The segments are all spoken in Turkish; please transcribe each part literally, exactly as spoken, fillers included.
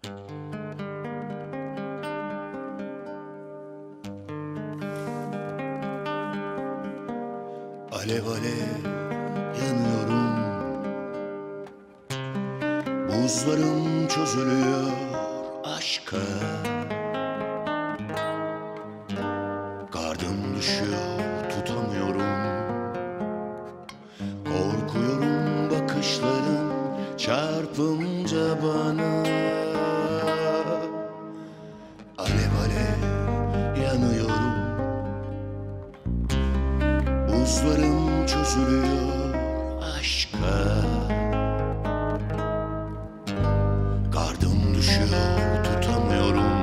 Alev alev yanıyorum, buzlarım çözülüyor aşka. Gardım düşüyor, tutamıyorum. Korkuyorum bakışların çarpınca bana. Alev alev yanıyorum, buzlarım çözülüyor aşka. Gardım düşüyor, tutamıyorum.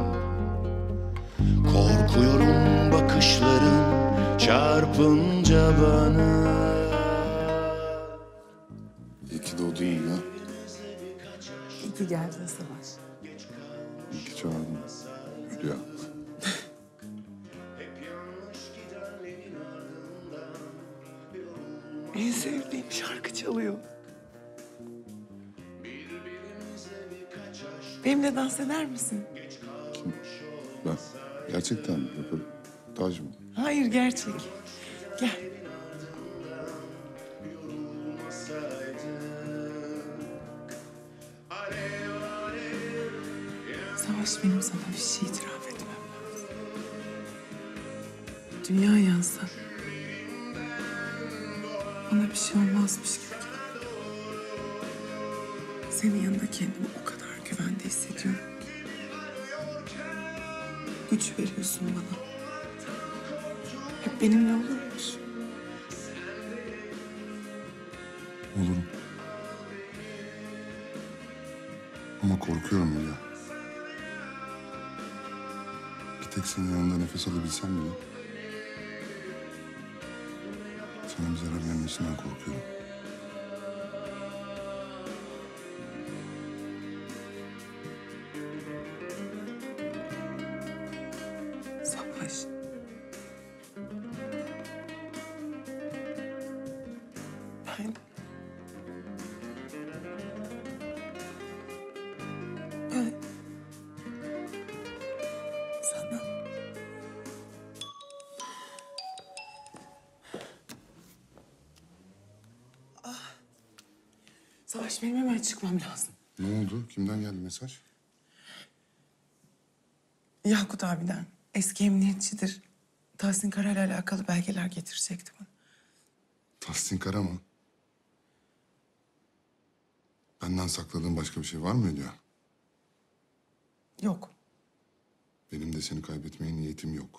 Korkuyorum bakışların çarpınca bana. İyi ki doğdun ya. İyi ki geldin Savaş. İyi ki çağırdın. Hülya. En sevdiğim şarkı çalıyor. Benimle dans eder misin? Kim? Ben. Gerçekten mi? Yaparım. Tac mı? Hayır, gerçek. Gel. Savaş, benim sana bir şey itiraf etmem lazım. Dünya yansa bana bir şey olmazmış gibi geliyor. Senin yanında kendimi o kadar güvende hissediyorum ki. Güç veriyorsun bana. Hep benimle olur musun? Olurum. Ama korkuyorum Hülya. Bir tek senin yanında nefes alabilsem bile sana bir zarar gelmesinden korkuyorum. Savaş. Ben... Ben... Sana... Ah. Savaş, benim hemen çıkmam lazım. Ne oldu? Kimden geldi mesaj? Yakut abiden. Eski emniyetçidir. Tahsin Kara'yla alakalı belgeler getirecekti bana. Tahsin Kara mı? Benden sakladığın başka bir şey var mı Hülya? Yok. Benim de seni kaybetmeye niyetim yok.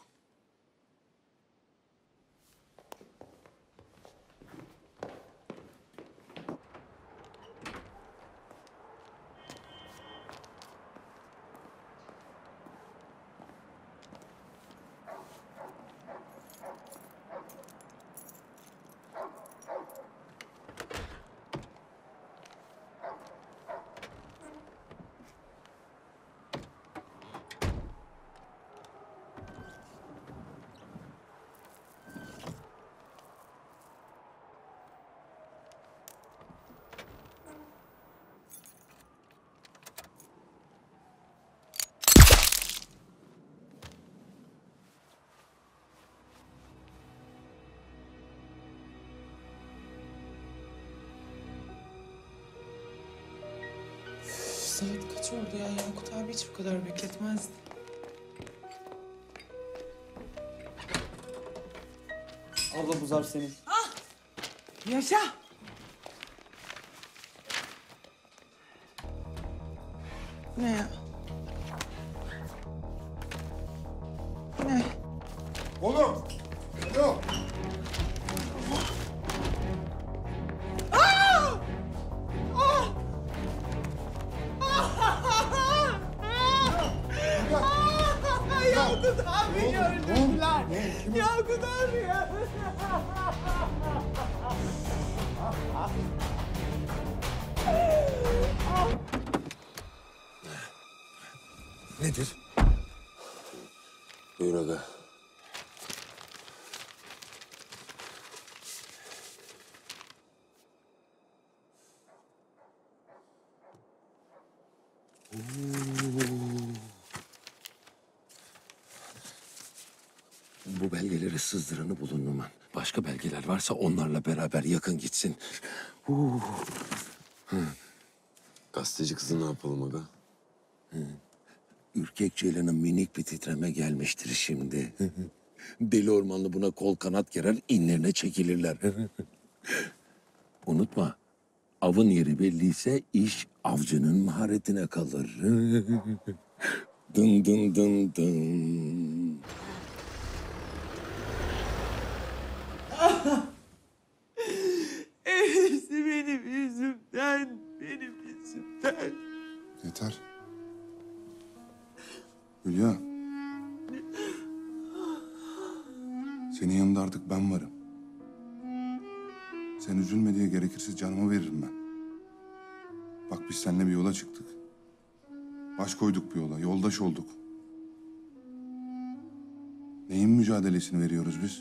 Saat kaç oldu ya? Yakut abi hiç bu kadar bekletmezdi. Abla bu zarf senin. Yaşa! Ne ya? Ne? Oğlum! Alo! Yakut abi gördüler. Yakut abi ya. Nedir? Buyur aga. Bu belgeleri sızdıranı bulun Numan. Başka belgeler varsa onlarla beraber yakın gitsin. Uh. Gazeteci kızı ne yapalım aga? Ürkek Ceylan'a minik bir titreme gelmiştir şimdi. Deli ormanlı buna kol kanat gerer, inlerine çekilirler. Unutma, avın yeri belliyse iş avcının maharetine kalır. Dın dın dın dın. Hepsi benim yüzümden, benim yüzümden. Yeter. Hülya. Senin yanında artık ben varım. Sen üzülme diye gerekirse canımı veririm ben. Bak biz seninle bir yola çıktık. Baş koyduk bir yola, yoldaş olduk. Neyin mücadelesini veriyoruz biz?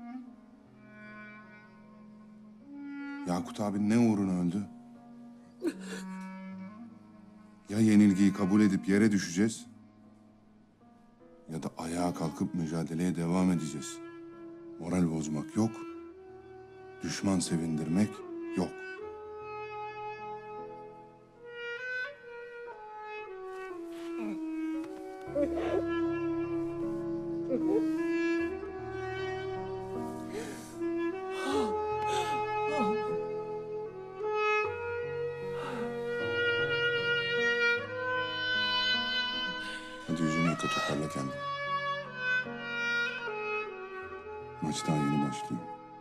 Yakut abi ne uğruna öldü? Ya yenilgiyi kabul edip yere düşeceğiz... ...ya da ayağa kalkıp mücadeleye devam edeceğiz. Moral bozmak yok. Düşman sevindirmek yok. Hadi yüzünü yıka, toparla kendini. Maç daha yeni başlıyor.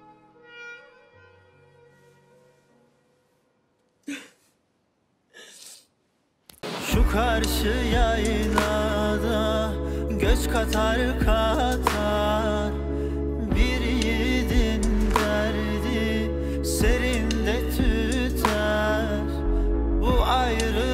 Şu karşı yaylada göç katar katar, bir yiğidin derdi serinde tüter. Bu ayrı